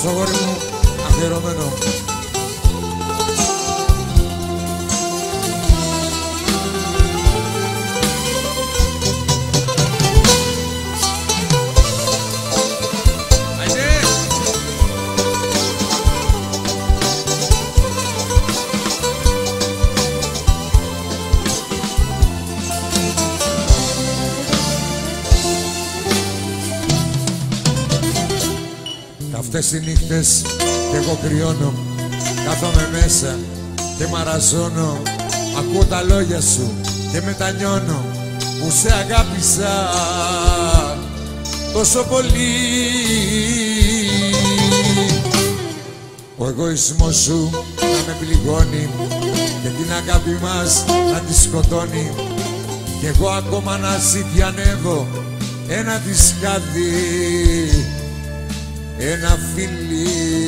στο γόρι μου αφιερωμένο. Αυτές οι νύχτες κι εγώ κρυώνω, κάθομαι μέσα και μαραζώνω. Ακούω τα λόγια σου και μετανιώνω που σε αγάπησα τόσο πολύ. Ο εγωισμός σου να με πληγώνει και την αγάπη μας να τη σκοτώνει, κι εγώ ακόμα να ζητιανεύω ένα δισκάδι, ένα φιλί.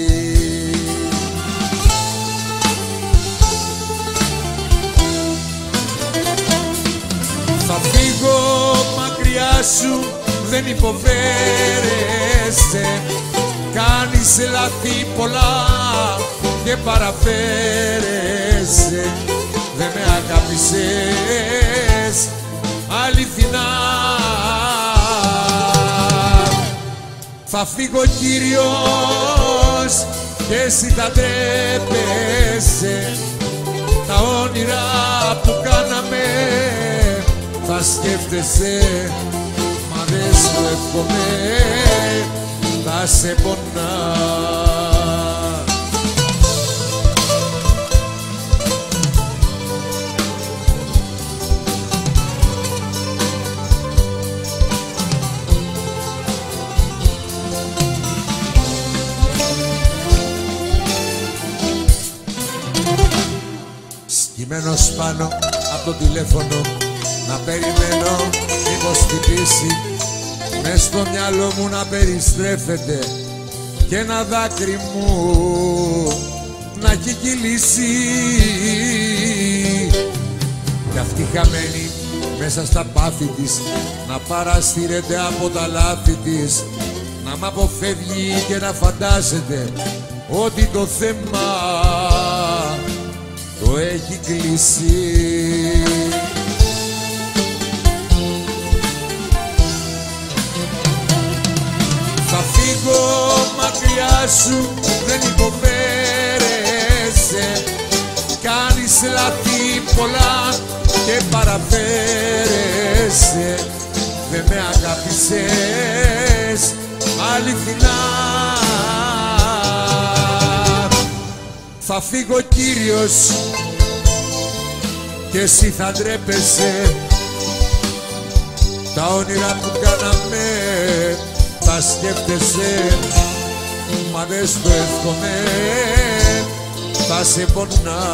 Θα φύγω μακριά σου, δεν υποφέρεσαι. Κάνεις λάθη πολλά και παραφέρεσαι. Δεν με αγάπησες αληθινά. Θα φύγω Κύριος και εσύ θα τρέπεσαι. Τα όνειρα που κάναμε θα σκέφτεσαι. Μα δεν σου εύχομαι, θα σε πονά. Σκυμμένος πάνω από το τηλέφωνο, να περιμένω μήπως χτυπήσει. Μες στο μυαλό μου να περιστρέφεται και ένα δάκρυ μου να έχει κυλήσει. Κι αυτή χαμένη μέσα στα πάθη της να παραστήρεται από τα λάθη της, να μ' αποφεύγει και να φαντάζεται ότι το θέμα το έχει κλείσει. Θα φύγω μακριά σου, δεν υποφέρεσαι. Κάνεις λάθη πολλά και παραφέρεσαι. Δεν με αγάπησες αληθινά. Θα φύγω Κύριος και εσύ θα ντρέπεσαι. Τα όνειρα που κάναμε θα σκέφτεσαι. Μα δεν στο εύχομαι, θα σε πονά.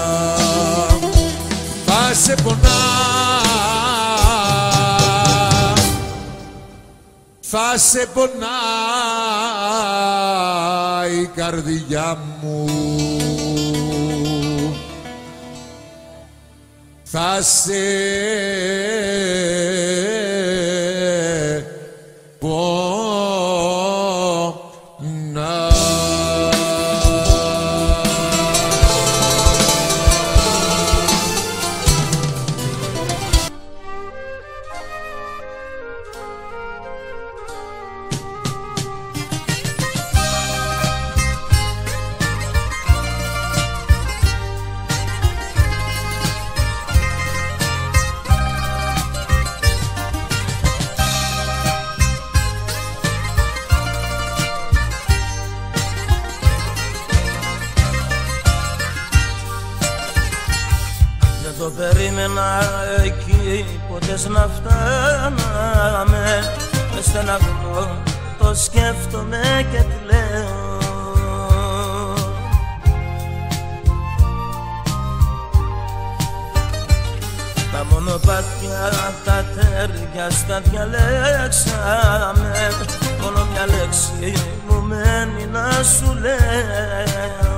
Θα σε πονά. Θα σε πονά η καρδιά μου. Θα σε πονά. Το περίμενα εκεί ποτές να φτάναμε. Με στεναγμό το σκέφτομαι και τη λέω. Τα μονοπάτια, τα τέριαστα διαλέξαμε. Μόνο μια λέξη μου μένει να σου λέω.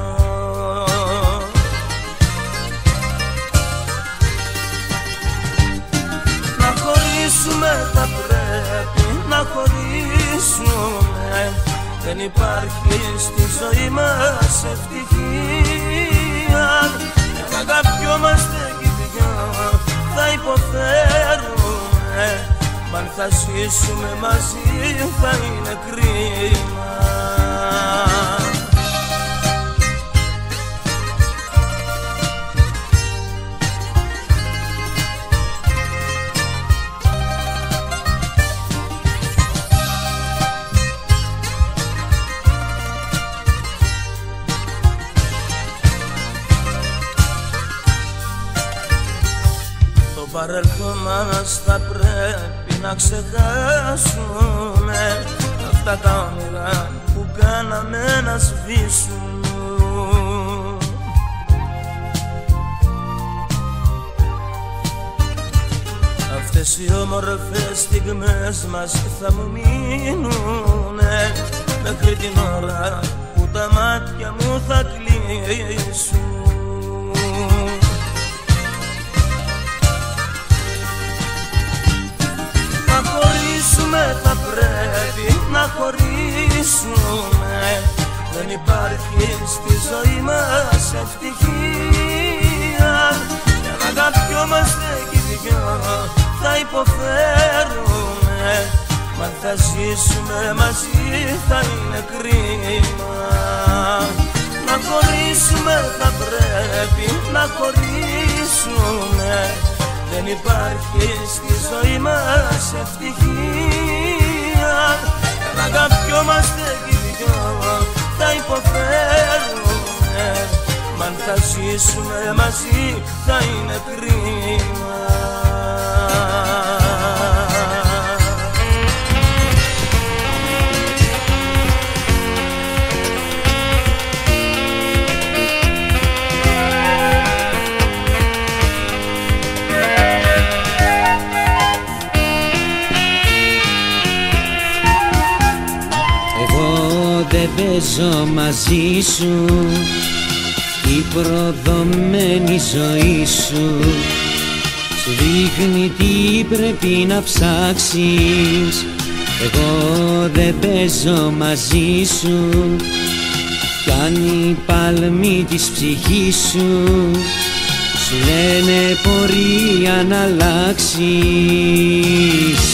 Θα πρέπει να χωρίσουμε. δεν υπάρχει στη ζωή μας ευτυχία. Και αν αγαπιόμαστε κι οι δυο θα υποφέρουμε, μ' αν θα ζήσουμε μαζί θα είναι κρίμα. Το παρελθόν μας θα πρέπει να ξεχάσουμε, αυτά τα όνειρα που κάναμε να σβήσουν. Αυτές οι όμορφες στιγμές μας θα μου μείνουνε μέχρι την ώρα που τα μάτια μου θα κλείσουν. Θα πρέπει να χωρίσουμε, δεν υπάρχει στη ζωή μας ευτυχία. Και αν αγαπιόμαστε κι οι δυο θα υποφέρουμε, μ' αν θα ζήσουμε μαζί θα είναι κρίμα. Να χωρίσουμε θα πρέπει να χωρίσουμε, δεν υπάρχει στη ζωή μας ευτυχία. Και αν αγαπιόμαστε κι οι δυο θα υποφέρουμε, μ' αν θα ζήσουμε μαζί θα είναι κρίμα. Δεν παίζω μαζί σου η προδομένη ζωή σου, σου δείχνει τι πρέπει να ψάξεις. Εγώ δεν παίζω μαζί σου κι αν οι παλμοί της ψυχής σου σου λένε πορεία να αλλάξεις.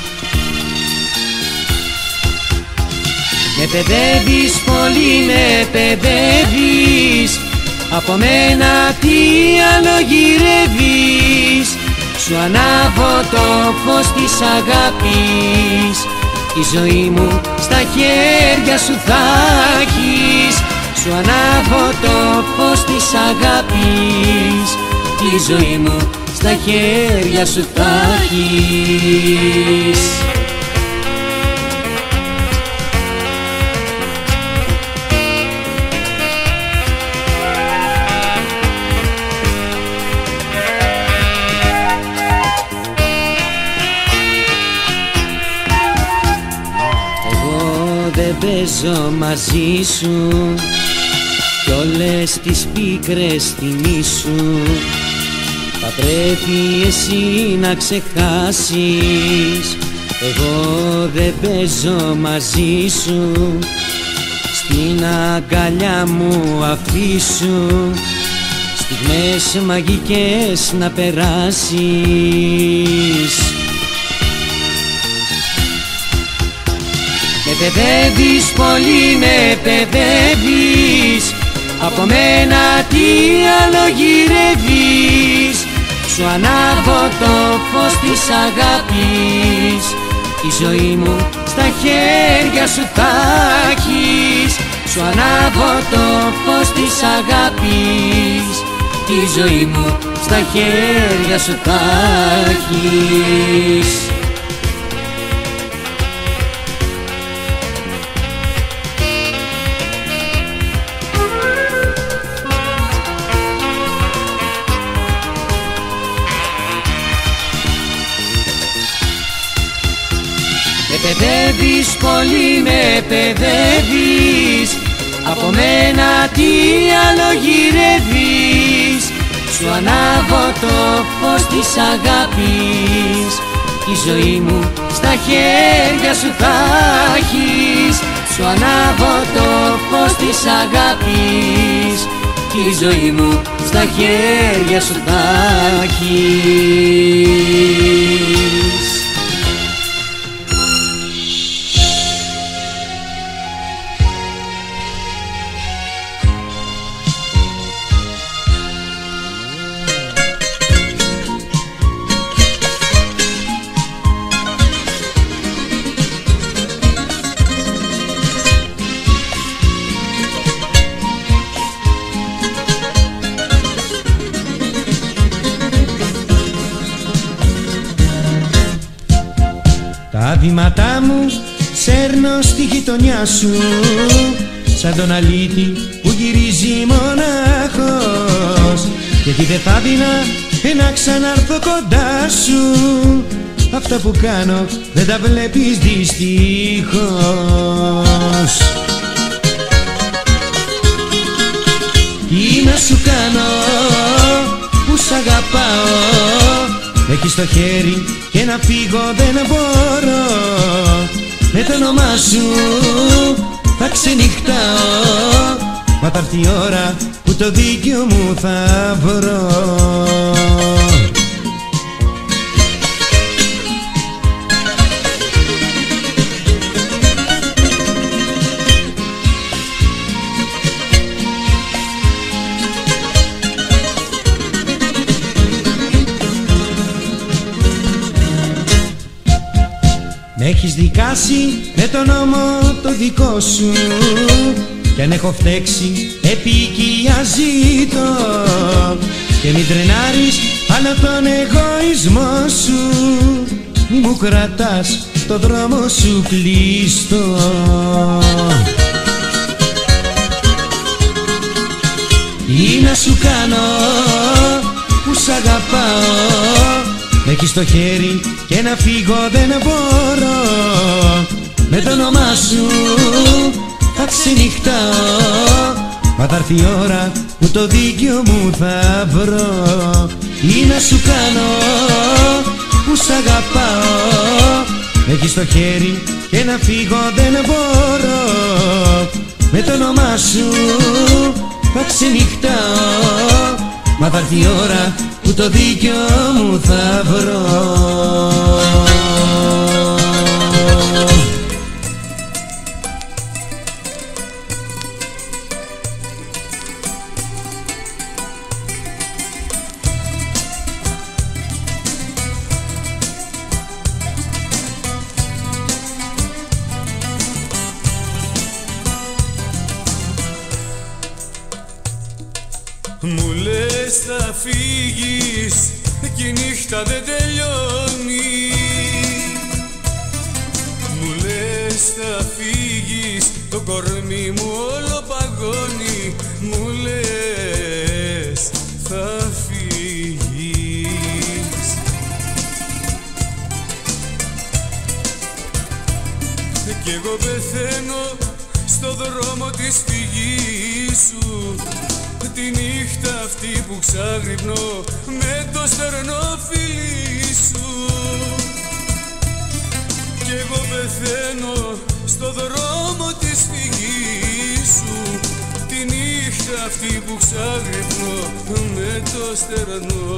Με παιδεύεις πολύ, με παιδεύεις, από μένα τι άλλο γυρεύεις. Σου ανάβω το φως της αγάπης, η ζωή μου στα χέρια σου θα έχεις. Σου ανάβω το φως της αγάπης, η ζωή μου στα χέρια σου θα έχεις. Δεν παίζω μαζί σου κι όλες τις πίκρες θυμίσου. Θα πρέπει εσύ να ξεχάσεις, εγώ δεν παίζω μαζί σου. Στην αγκαλιά μου αφήσου στιγμές μαγικές να περάσεις. Με παιδεύεις πολύ, με παιδεύεις, από μένα τι άλλο γυρεύεις. Σου ανάβω το φως της αγάπης, η ζωή μου στα χέρια σου θα έχεις. Σου ανάβω το φως της αγάπης, η ζωή μου στα χέρια σου θα έχεις. Με παιδεύεις πολύ, με παιδεύεις, από μένα τι άλλο γυρεύεις. Σου ανάβω το φως της αγάπης, η ζωή μου στα χέρια σου θα έχεις. σου ανάβω το φως της αγάπης κι η ζωή μου στα χέρια σου θα έχεις. Τα βήματά μου σέρνω στη γειτονιά σου, σαν τον αλήτη που γυρίζει μονάχος. Και τι δεν θα δίνα να ξαναρθώ κοντά σου, αυτά που κάνω δεν τα βλέπεις δυστυχώς. Τι να σου κάνω που σ' αγαπάω, έχεις το χέρι και να φύγω δεν μπορώ. Με το όνομά σου θα ξενυχτάω, μα θα έρθει η ώρα που το δίκιο μου θα βρω. Μ' έχεις δικάσει με τον νόμο το δικό σου, κι αν έχω φταίξει επικιαζήτω. Και μην τρενάρεις άλλο τον εγωισμό σου, μη μου κρατάς το δρόμο σου κλειστό. Τι να σου κάνω που σ' αγαπάω, μ' έχεις στο χέρι και να φύγω δεν μπορώ. Με το όνομά σου θα ξενυχτάω, μα θα έρθει η ώρα που το δίκιο μου θα βρω. Τι να σου κάνω που σ' αγαπάω, μ' έχεις στο χέρι και να φύγω δεν μπορώ. Με το όνομά σου θα ξενυχτάω, μα θα έρθει η ώρα που το δίκιο μου θα βρω. Μου λες θα φύγεις κι η νύχτα δεν τελειώνει. Μου λες θα φύγεις, το κορμί μου όλο παγώνει. Μου λες θα φύγεις κι εγώ πεθαίνω στο δρόμο της φυγής σου. Τη νύχτα αυτή που ξαγρυπνώ με το στερνό φιλί σου. Κι εγώ πεθαίνω στο δρόμο της φυγής σου. Τη νύχτα αυτή που ξαγρυπνώ με το στερνό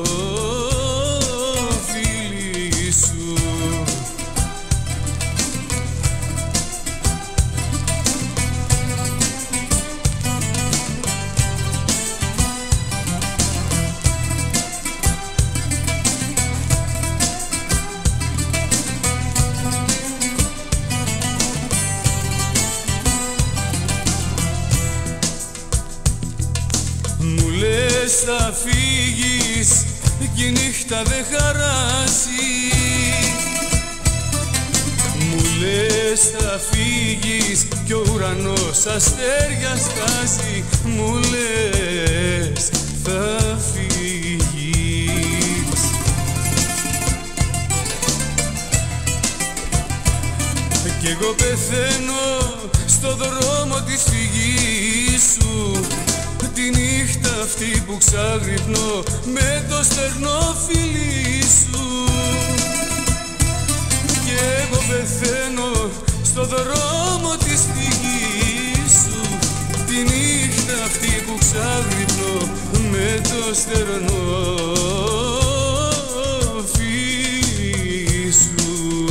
φιλί σου. Θα φύγεις κι η νύχτα δεν χαράσει. Μου λες θα φύγεις κι ο ουρανός αστέρια στάζει. Μου λες θα φύγεις κι εγώ πεθαίνω στο δρόμο της φυγής σου. Τη νύχτα αυτή που ξαγρυπνώ με το στερνό φιλί σου. Κι εγώ πεθαίνω στο δρόμο της στερνό φίλι σου.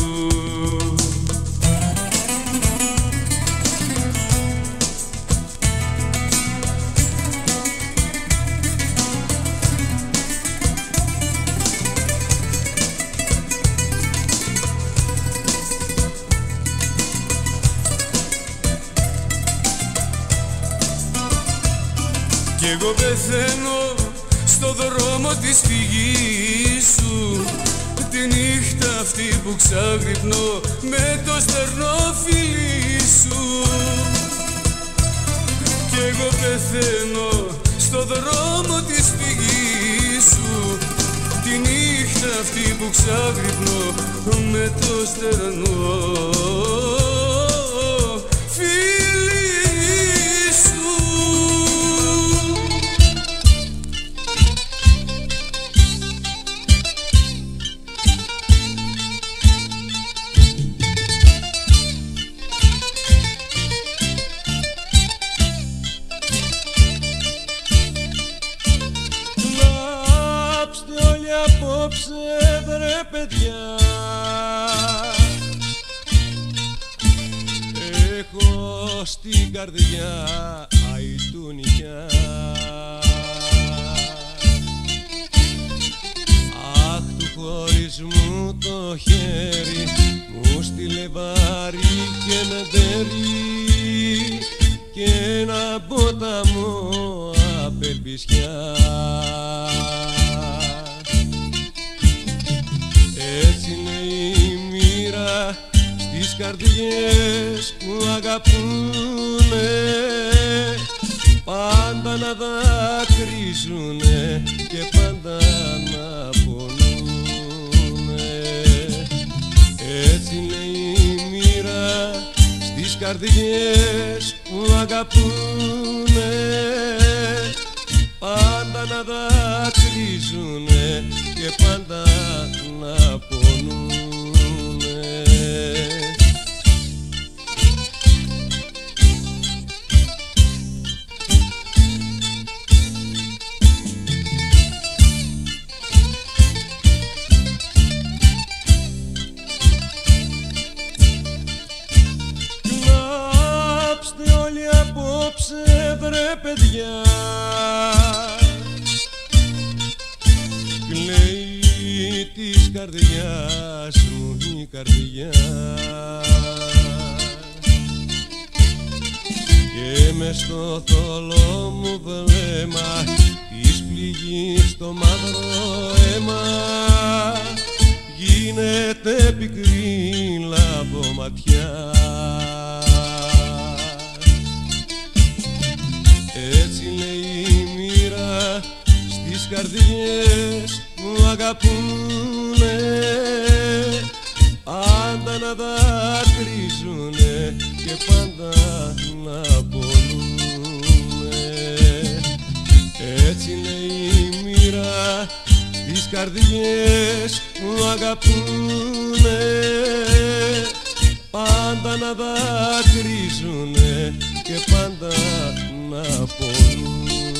Κι εγώ πεθαίνω στο δρόμο της φυγής σου, τη νύχτα αυτή που ξαγρυπνώ με το στερνό φίλι σου. Κι εγώ πεθαίνω στο δρόμο της φυγής σου, τη νύχτα αυτή που ξαγρυπνώ με το στερνό φίλι σου. Απόψε βρε παιδιά, έχω στην καρδιά αητούνικιά. Αχ, του χωρισμού το χέρι μου στείλε βάρη και ντερί και ένα ποταμό απελπισιά. Έτσι λέει η μοίρα στις καρδιές που αγαπούνε, πάντα να δάκρυζουνε και πάντα να πονούνε. Έτσι λέει η μοίρα στις καρδιές που αγαπούνε, πάντα να δάκρυζουνε και πάντα να πονούνε. Κλάψτε όλοι απόψε βρε παιδιά, κλαίει της καρδιάς μου η καρδιά και μες στο θολό μου βλέμμα της πληγής το μαύρο αίμα γίνεται πικρή λαμποματιά. Έτσι λέει η μοίρα στις καρδιές που αγαπούνε, πάντα να δάκρυζουνε και πάντα να πονούνε. Έτσι λέει η μοίρα στις καρδιές που αγαπούνε, πάντα να δάκρυζουνε και πάντα να πονούνε.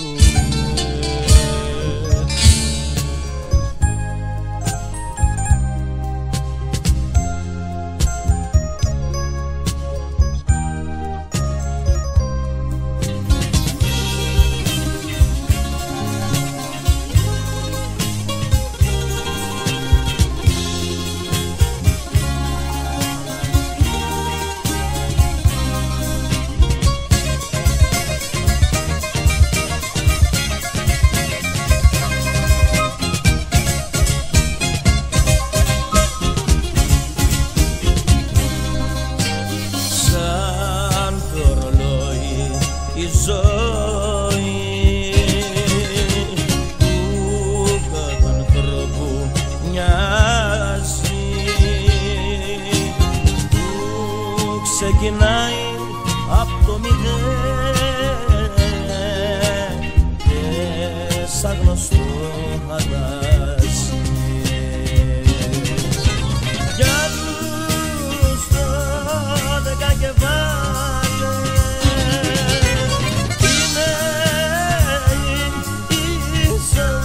Ξεκινάει απ' το μηδέν και σαν γνωστό αλλάζει. Για τους 12 και βάλε είναι η ζωή.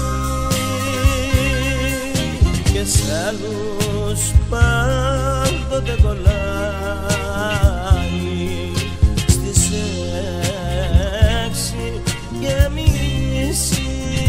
και σ' άλλους πάντοτε κολλάει στις 6:30.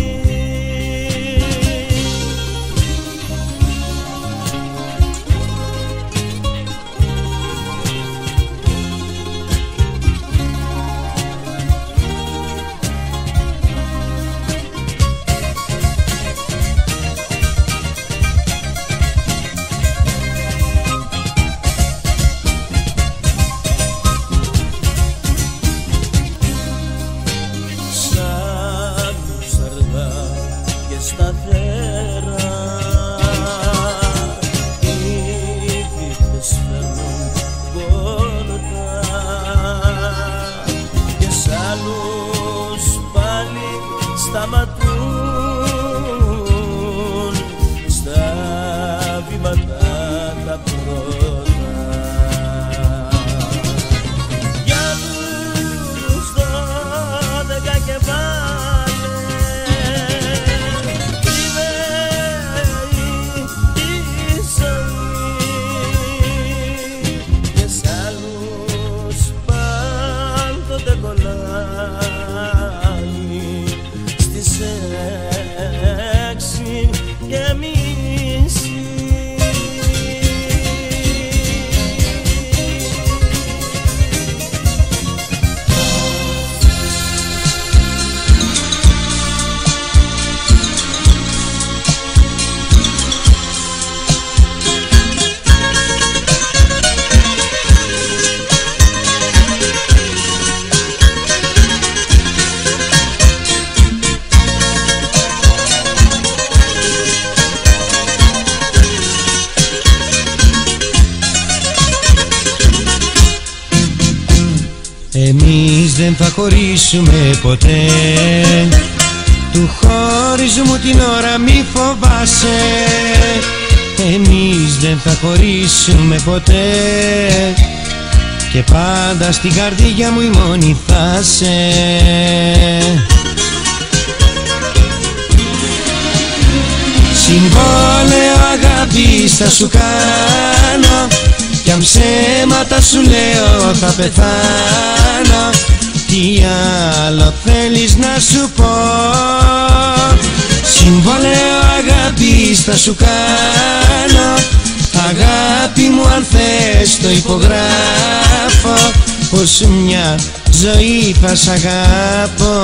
Σταματούν στα βήματα τα πρώτα. Για τους 12 και βάλε κρυβαίνει η ζωή και σ' άλλους πάντοτε κολλάει στις 6:30. Εμείς δεν θα χωρίσουμε ποτέ, του χώριζου μου την ώρα μη φοβάσαι. Εμείς δεν θα χωρίσουμε ποτέ και πάντα στην καρδιά μου η μόνη θα σε. Συμβόλαιο αγάπης θα σου κάνω κι αν ψέματα σου λέω θα πεθάνω. Τι άλλο θέλεις να σου πω? Συμβόλαιο αγάπης θα σου κάνω. Αγάπη μου αν θες το υπογράφω, πως μια ζωή θα σ' αγαπώ.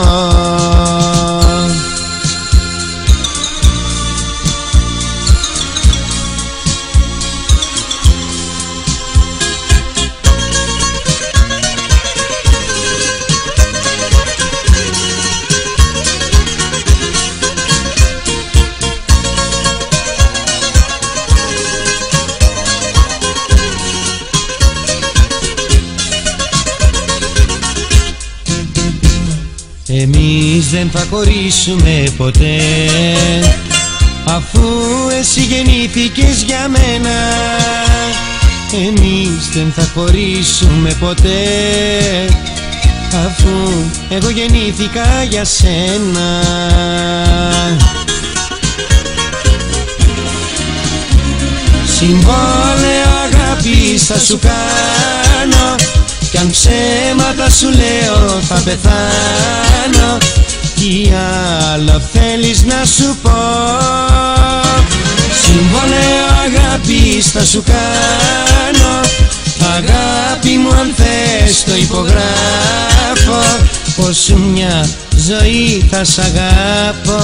Εμείς δεν θα χωρίσουμε ποτέ, αφού εσύ γεννήθηκες για μένα. Εμείς δεν θα χωρίσουμε ποτέ, αφού εγώ γεννήθηκα για σένα. Συμβόλαιο αγάπης θα σου κάνω κι αν ψέματα σου λέω θα πεθάνω. Τι άλλο θέλεις να σου πω? Συμβόλαιο αγάπης θα σου κάνω. Αγάπη μου αν θες το υπογράφω, πως μια ζωή θα σ' αγαπώ.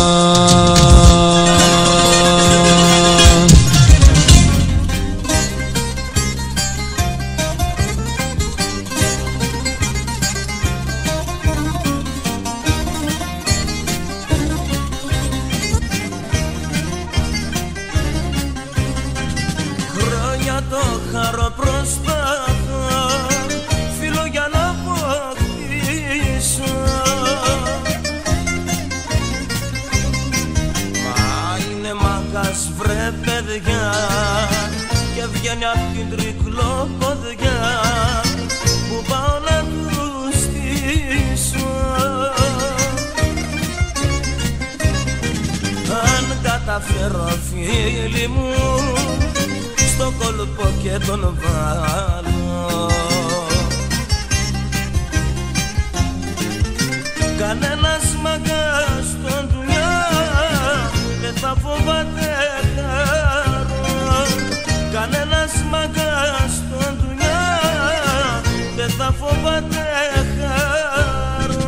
Το χαρό προσπάθω, φίλο για να αποκτήσω. Μα είναι μάγκας βρε παιδιά και βγαίνει απ' την τρικλοποδιά που πάω να του στήσω. Αν καταφέρω φίλοι μου στο κόλπο και τον βάλω. Κανένας μαγκάς στον δουλειά δεν θα φοβάται χαρό. Κανένας μαγκάς στον δουλειά δεν θα φοβάται χαρό.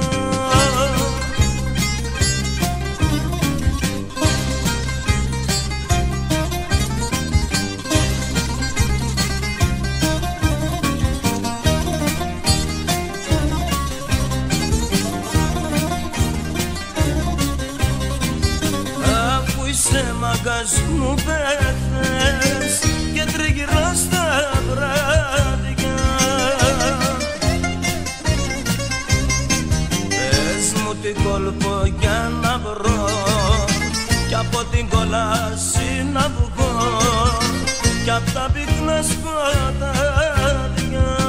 Σε μαγκάς μου πέθες και τριγυρνάς τα βράδια. Πες μου τι κόλπο για να βρω κι από την κόλαση να βγω κι απ' τα πυκνά σκοτάδια.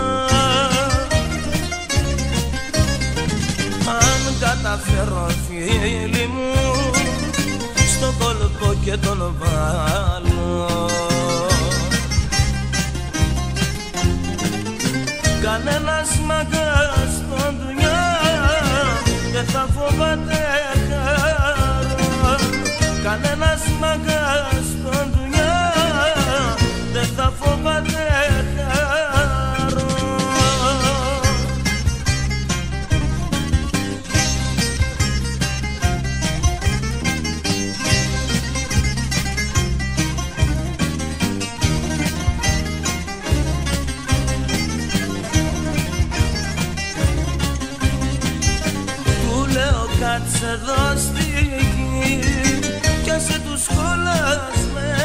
Αν καταφέρω φίλοι μου στο κόλπο και τον βάλω. Κανένας μαγκάς στον δουλειά δεν θα φοβάται χαρό. Κανένας μαγκάς στον δουλειά δεν θα φοβάται χαρό. Κάτσε εδώ στη γη κι άσε τους κολλασμένους.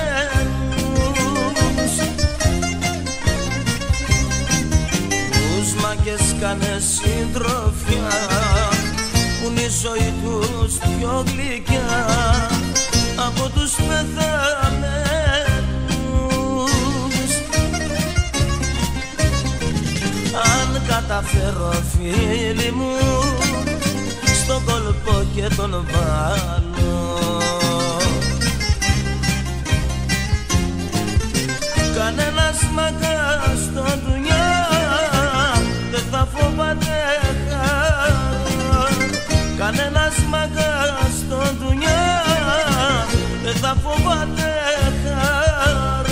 Τους μάγκες κάνε συντροφιά που είναι η ζωή τους πιο γλυκιά από τους πεθαμένους. Αν καταφέρω φίλοι μου στο κόλπο και τον βάλω. Κανένας μαγκάς στον δουλειά δεν θα φοβάται χαρό. Κανένας μαγκάς στον δουλειά δεν θα φοβάται χαρό.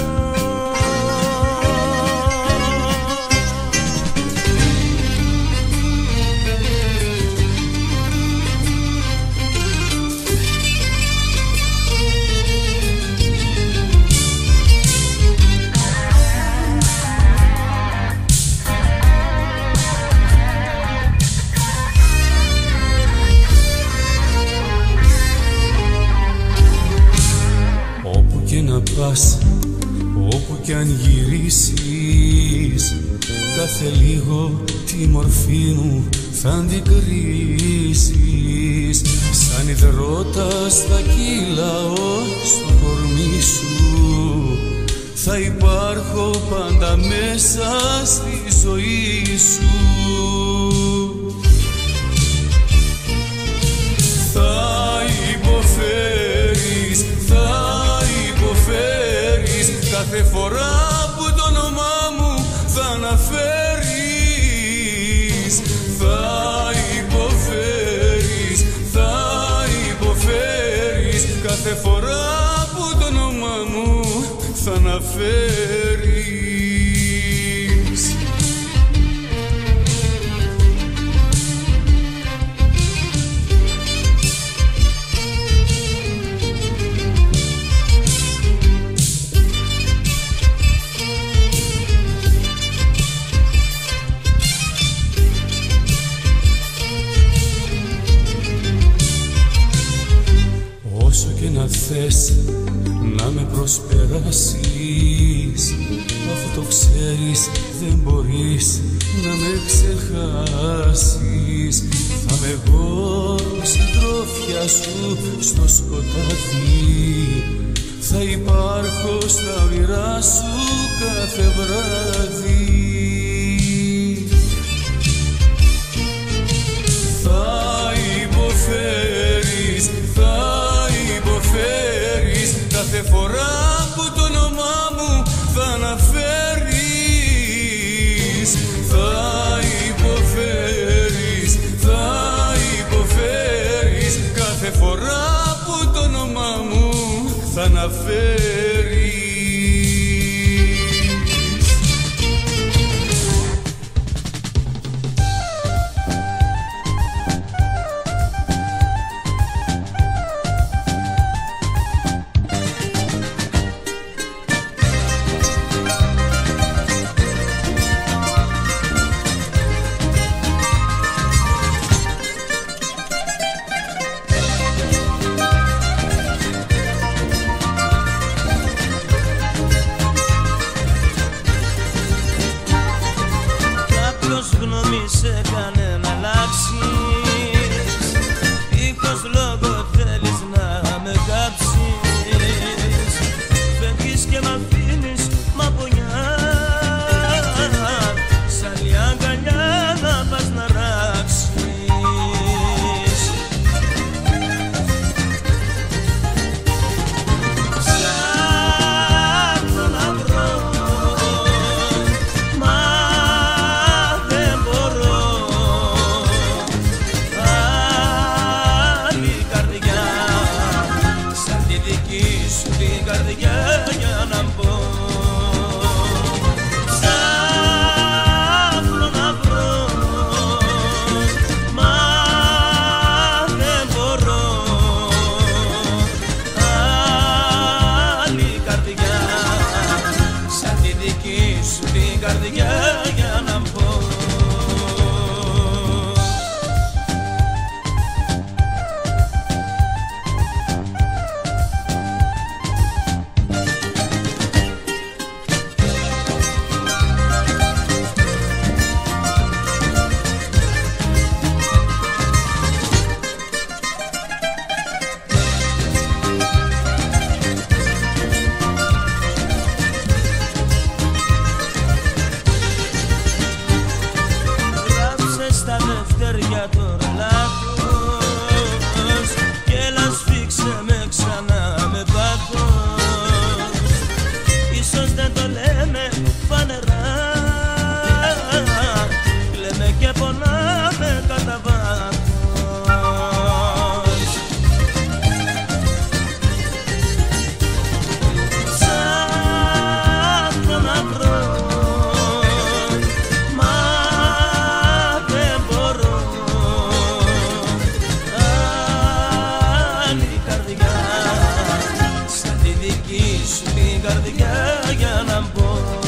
Πας, όπου κι αν γυρίσεις, κάθε λίγο τη μορφή μου θα αντικρίσεις. Σαν υδρότας θα κυλάω στο κορμί σου, θα υπάρχω πάντα μέσα στη ζωή σου. Θα υποφέρεις, κάθε φορά που το όνομά μου θα αναφέρεις. Θα υποφέρεις, κάθε φορά που το όνομά μου θα αναφέρεις. Όσο και να θες να με προσπεράσεις, αφού το ξέρεις δεν μπορείς να με ξεχάσεις. Θα είμαι εγώ συντρόφια σου στο σκοτάδι, θα υπάρχω στα όνειρά σου κάθε βράδυ. Θα υποφέρεις, καταφέρει. Γνώμη σε κάνε να αλλάξεις, δίχως λόγο θέλεις να με κάψεις. Φεύγεις και μ' αφήνεις μαπονιά, σ' άλλη αγκαλιά να πας να ράξεις. Ψάχνω να βρω, την καρδιά για να μπω. Ψάχνω να βρω, μα δεν μπορώ. Άλλη καρδιά, σαν τη δική σου την καρδιά για να μπω. Στα δευτεριά τώρα λάθος κι έλα σφίξε με ξανά με πάθος. Ίσως δεν το λέμε φανερά, κλαίμε και πονάμε κατά βάθος. Ψάχνω να βρω, την καρδιά για να μπω.